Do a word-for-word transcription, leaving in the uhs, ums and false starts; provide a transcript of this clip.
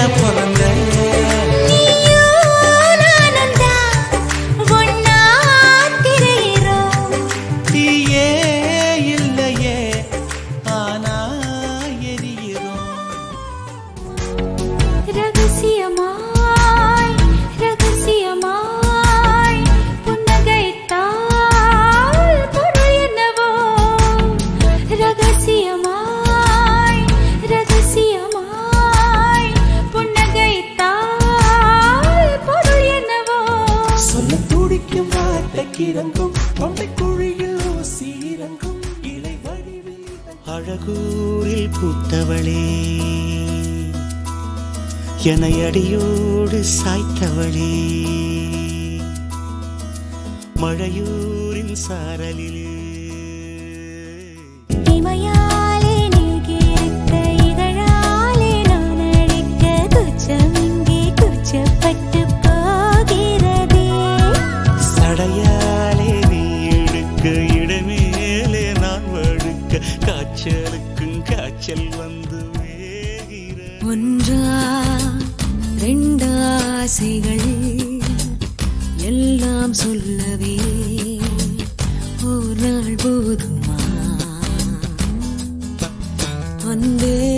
பிறந்த அழகூரில் பூத்தவளே என்னை அடியோடு சாய்த்தவளே மழையூரின் சாரலிலே இமையாலே நீகிருக்க இதழாலே நான் அழைக்க குச்சம் இங்கே குச்சப்பட்டு போகிறதே சடையாலே நீ எடுக்க இடமேலே நான் வழுக்க காய்ச்சலுக்கும் காய்ச்சல் வந்து ஒன்றா ரெண்டாசைகள் எல்லாம் சொல்லவே ஒரு நாள் போதுமா அன்பே